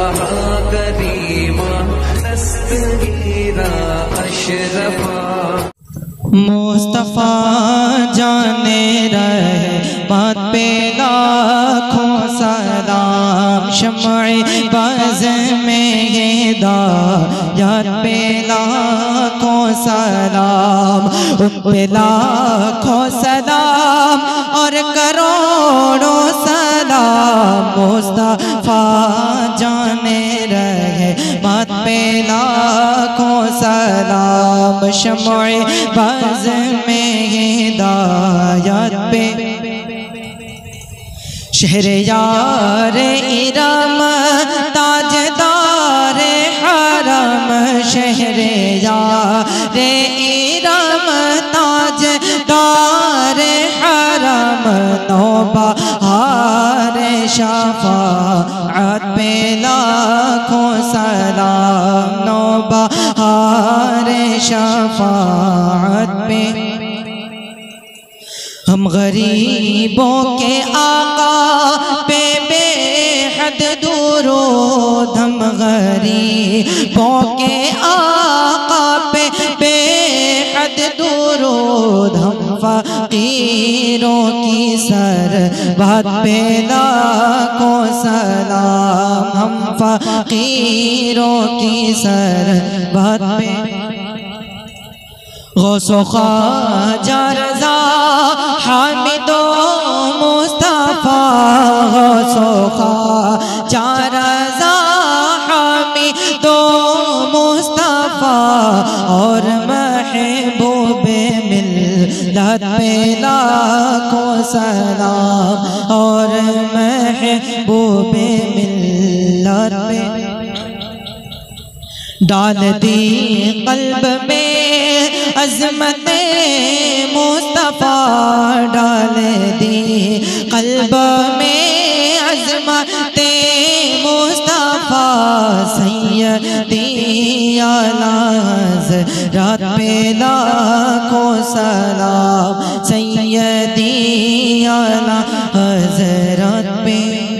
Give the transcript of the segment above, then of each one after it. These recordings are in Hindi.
करीमा दस्तगीरा अशरफा। मुस्तफ़ा जाने रहे बात पे लाखों सलाम, शम्अ बज़ में हिदायत पे लाखों सलाम, उन पे लाखों सलाम और करोड़ों सलाम। मुस्तफ़ा जाने रहे बात पे लाखों सलाम, शम्अ बज़ में हिदायत पे शहरयार इरम ताजदार हरम, शहरयार इरम ताजदार हरम, नौबहार शफ़ाअत पे लाखों सलाम, नौबहार शफ़ाअत पे। हम गरीबों के आका पे बेहद दुरूद, हम गरीबों के आका पे बेहद दुरूद, हम फ़कीरों की सरबत पे लाखों सलाम, हम फ़कीरों की सरबत पे। गौसो ख्वाजा रज़ा हामिदो मुस्तफ़ा, गौसो ख्वाजा रज़ा हामिदो मुस्तफ़ा और महबूबे मिल्लत पे लाखों सलाम, और महबूबे मिल्लत पे। डाल दी कल्ब में अज़मत मुस्तफ़ा, डाल दी कल्ब में अज़मत मुस्तफ़ा, सैयदी आला हज़रत पे लाखों सलाम, सैयदी आला हज़रत पे।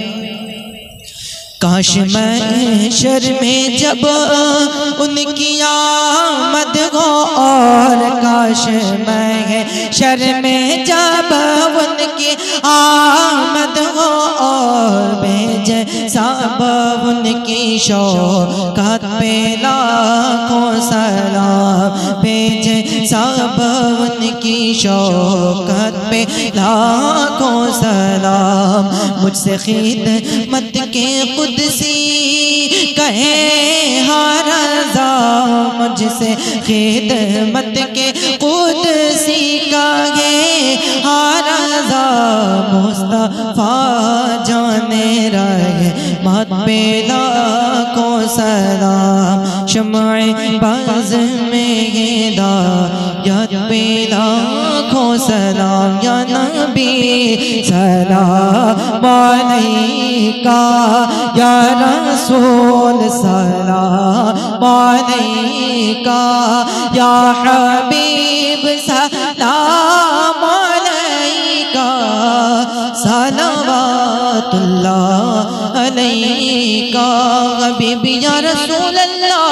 काश महशर में जब उनकी आमद हो, और काश महशर में जब उनकी आमद हो, और भेजे सब उनकी शौकत पे लाखों सलाम, भेजे सब उनकी शौकत पे लाखों सलाम। मुझसे खिदमत के कुदसी कहे हर रज़ा, मुझसे खिदमत के कुदसी कहे हर रज़ा। मुस्तफ़ा जाने रहे मत पे लाखों सलाम, शम्अ बज़ में हिदायत पे लाखों सलाम। या नबी सलाम अलैका, या रसूल सलाम अलैका, या हबीब सलाम अलैका, सलावतुल्लाह अलैका। हबीब या रसूल अल्लाह,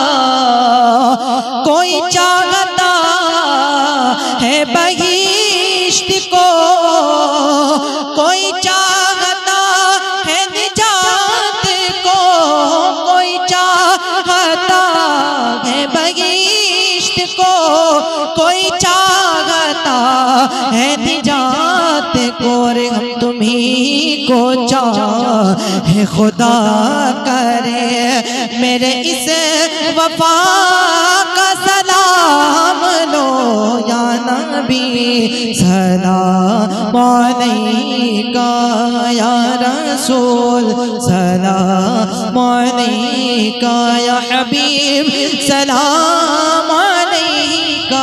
कोई चाहता है बहिश्त को, कोई चाहता है निजात को, कोई चाहता है बहिश्त को, कोई चाहता है निजात को। रे हम तुम्ही को चाहे खुदा करे, मेरे इस वफा का सलाम लो। या नबी सलाम अलैका, या रसूल सलाम अलैका, या हबीब सलाम अलैका,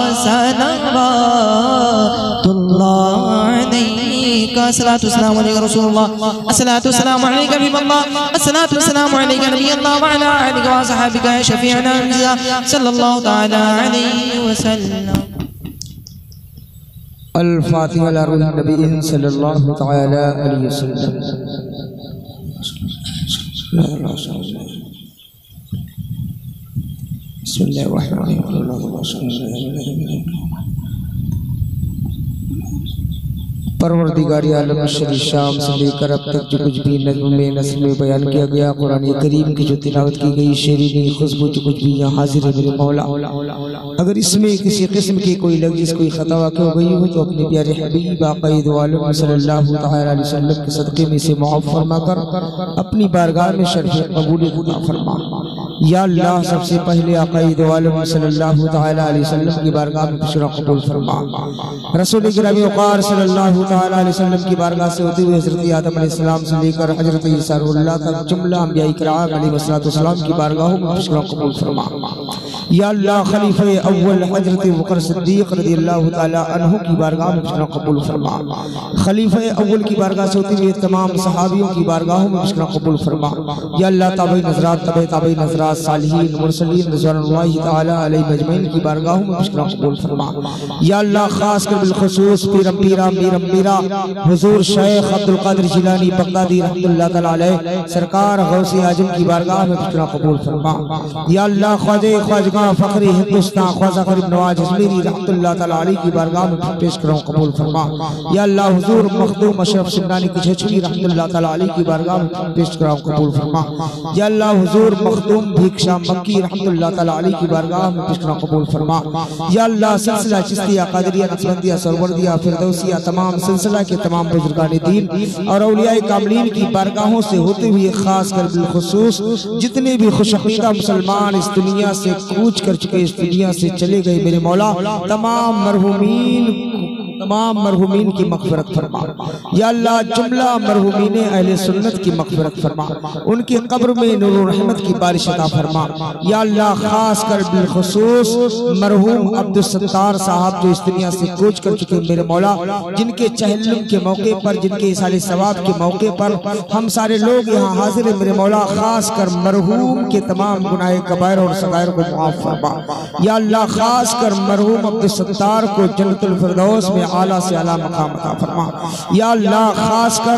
सलावतुल्लाह अलैका। अस्सलातु वस्सलामु अलैका रसूलुल्लाह, अस्सलातु वस्सलामु अलैका हबीबल्लाह, अस्सलातु वस्सलामु अलैका नबियल्लाह व अला आलिहि व असहाबिका शफीअना सल्लल्लाहु तआला अलैहि वसल्लम। अल-फातिहा अला रूह नबी सल्लल्लाहु तआला अलैहि वसल्लम। परवरदिगार आलम शरी शाम से लेकर अब तक जो कुछ भी नज़्म में नस्ल में बयान किया गया, कुरान करीम की जो तिलावत की गई, शेरीनी खुशबू जो कुछ भी यहाँ हाजिर है मेरे मौला, अगर इसमें किसी किस्म की कोई लफ्ज़ कोई खता वाक़ हो गई हो तो अपने प्यारे हबीब आक़ाइद आलम सल्लल्लाहु तआला अलैहि वसल्लम के सदक़े में से मुआफ़ फरमा कर अपनी बारगाह में शर्फ़ क़बूलियत अता फरमा। या अल्लाह, सबसे पहले आक़ाइद आलम सल्लल्लाहु तआला अलैहि वसल्लम की बारगाह में खुशरा कबूल फरमा। रसूल गिरामी वक़ार सल्लल्लाहु तआला अलैहि वसल्लम की बारगाह से होते हुए हज़रत आदम अलैहिस्सलाम से लेकर हज़रत ईसा रूहुल्लाह तक जुमला अंबिया किराम अलैहिस्सलाम की बारगाहों में खुशरा कबूल फरमा। या अल्लाह, खलीफे अव्वल हज़रत अबूबकर सिद्दीक़ रज़ियल्लाहु तआला अन्हु की बारगाह में खुशरा कबूल फरमा। खलीफे अव्वल की बारगाह से होते हुए तमाम सहाबियों की बारगाहों में खुशरा कबूल फरमा। या अल्लाह, ताबई नज़रात ताबई नज़रात सालिहीन मुरसलीन रिज़वानुल्लाहि तआला अलैहिम अजमईन की बारगाहों में खुशरा कबूल फरमा। या अल्लाह, खास कर बिलखुसूस पीरम पीरा मीरम मीरा हुजूर शेख अब्दुल कादिर जिलानी बगदादी रहमतुल्लाह तआला अलैह सरकार गौसे आजम की बारगाह में खुशरा कबूल फरमा। या अल्लाह, ख्वाजे ख्वाजगा फखरी हिंदुस्तान ख्वाजा गरीब नवाज अजमेरी रहमतुल्लाह तआला अलैह की बारगाह में पेश करो कबूल फरमा। या अल्लाह, हुजूर मखदूम अशरफ सिमनानी की छछवी रहमतुल्लाह तआला अलैह की बारगाह में पेश करो कबूल फरमा। या अल्लाह, हुजूर मखदूम भिक्षा मक्की रहमतुल्लाह तआला अलैह की बारगाह में पेश करो कबूल फरमा। या अल्लाह, सिलसिला चिश्तिया कादरिया नक्शबंदिया सरवरदिया फिरदौसिया तमाम सिलसिला के तमाम बुजुर्गान दीन और औलियाए कामिलीन की बारगाहों से होते हुए खास कर बिलखुसूस जितने भी खुशअक़ीदा मुसलमान इस दुनिया से कूच कर चुके, इस दुनिया से चले गए, मेरे मौला तमाम मरहुमीन की मग़फ़िरत फरमा। या अल्लाह, जुमला मरहुमीन अहले सुन्नत की मग़फ़िरत फरमा, उनकी कब्र में नूर और रहमत की बारिश अता फरमा। या अल्लाह, खास कर बिलखुसूस मरहूम अब्दुल सत्तार साहब जो इस दुनिया से कूच कर चुके, मेरे मौला जिनके चहल्लुम के मौके पर, जिनके इसाले सवाब के मौके पर हम सारे लोग यहाँ हाजिर हैं, मेरे मौला खास कर मरहूम के तमाम गुनाह कबायर और सगायर को माफ़ फरमा। या अल्लाह, खास कर मरहूम अब्दुल सत्तार को जन्नतुल फिरदौस में आला से आला मकाम अता फरमा। या अल्लाह, खास कर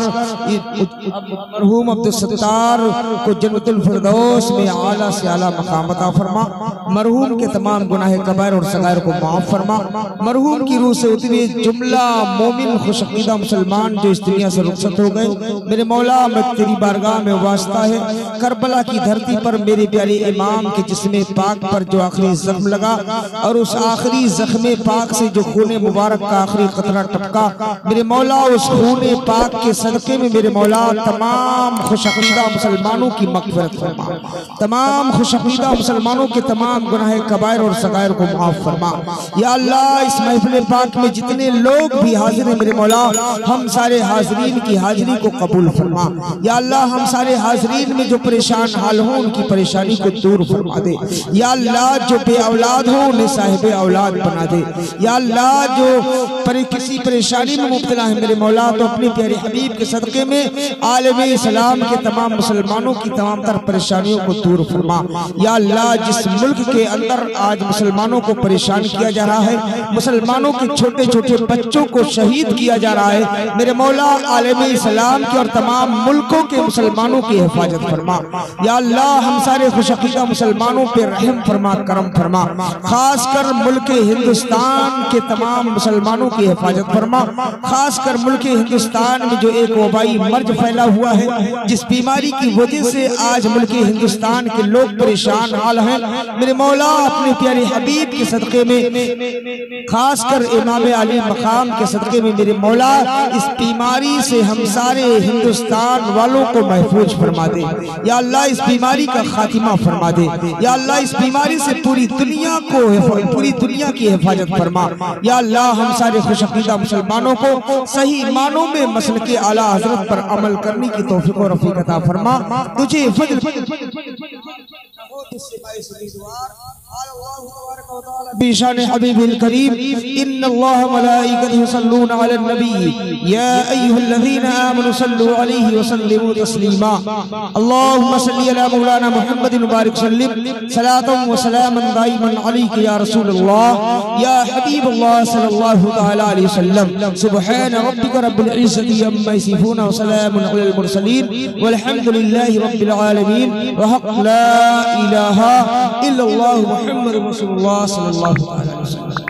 मरहूम अब्दुल सत्तार को जन्नतुल फिरदौस में आला से आला मकाम अता फरमा। मरहूम के तमाम गुनाह कबायर और सगायर को माफ फरमा। मरहूम की रूह से उतरे जुमला मोमिन खुशअक़ीदा मुसलमान जो इस दुनिया से रुखसत हो गए, मेरे मौला मैं तेरी बारगाह में वास्ता है, करबला की धरती पर मेरे प्यारे इमाम के जिस्म पाक पर जो आखिरी जख्म लगा और उस आखिरी जख्म पाक से जो खून मुबारक का आखिरी कतरा टपका, मेरे मौला उस खून पाक के सदक़े में मेरे मौला तमाम खुशअक़ीदा मुसलमानों की मग़फ़िरत फरमा, तमाम खुशअक़ीदा मुसलमानों के तमाम गुनाह कबायर और सगायर को माफ़ फरमा। या अल्लाह, इस महफ़िल पाक में जितने लोग भी हाजिर हैं, मेरे मौला हम सारे हाज़रीन की हाजिरी को कबूल फरमा। या अल्लाह, हम सारे हाज़रीन में जो परेशान हाल हो उनकी परेशानी को दूर फरमा दे। या अल्लाह, जो बे औलाद हो उन्हें साहिब औलाद बना दे। या अल्लाह, जो किसी परेशानी में मुब्तला है, मेरे मौला तो अपने प्यारे हबीब के सदक़े में आलम इस्लाम के तमाम मुसलमानों की तमाम तर परेशानियों को दूर फरमा। या अल्लाह, जिस मुल्क के अंदर आज मुसलमानों को परेशान किया जा रहा है, मुसलमानों के छोटे छोटे बच्चों को शहीद किया जा रहा है, मेरे मौला आलम इस्लाम के और तमाम मुल्कों के मुसलमानों की हिफाजत फरमा। या अल्लाह, हम सारे खुशअक़ीदा मुसलमानों पर रहम फरमा, करम फरमा, खासकर मुल्क हिंदुस्तान के तमाम मुसलमानों की हिफाजत फरमा। खासकर मुल्क हिंदुस्तान में जो एक वबाई मर्ज फैला हुआ है, जिस बीमारी की वजह से आज मुल्क हिंदुस्तान के लोग परेशान हाल हैं, मेरे मौला अपने प्यारे हबीब के सदक़े में, खासकर इमाम अली मकाम के सदक़े में, मेरे मौला इस बीमारी से हम सारे हिंदुस्तान वालों को महफूज फरमा दे। या अल्लाह, इस बीमारी का खातिमा फरमा दे। या अल्लाह, इस बीमारी से पूरी दुनिया की हिफाजत फरमा। या अल्लाह, हम सारे खुशअक़ीदा मुसलमानों को सही मानों में मसल के आला हजरत पर अमल करने की तौफीक और रफ़ीक अता फरमा। तुझे बिशान हबीबिल करीम इन्नल्लाह व मलाइकतहु युसल्लूना अलन नबी या अय्युहल्लज़ीना आमनु सल्लु अलैहि व सल्लिमू तस्लीमा। अल्लाहुम्मा सल्लि अला मौलाना मुहम्मदिन व बारिक सल्लिम सलातन व सलामन दाइमन अलैका या रसूलल्लाह या हबीबल्लाह सल्लल्लाहु तआला तआला अलैहि वसल्लम। सुब्हान रब्बिका रब्बिल इज्जति अम्मा यसिफून व सलामुन अलल मुरसलीन वल्हम्दुलिल्लाहि रब्बिल आलमीन व हक़ ला इलाहा इल्लल्लाहु मुहम्मदुर रसूलुल्लाह सल्लल्लाहु अलैहि वसल्लम।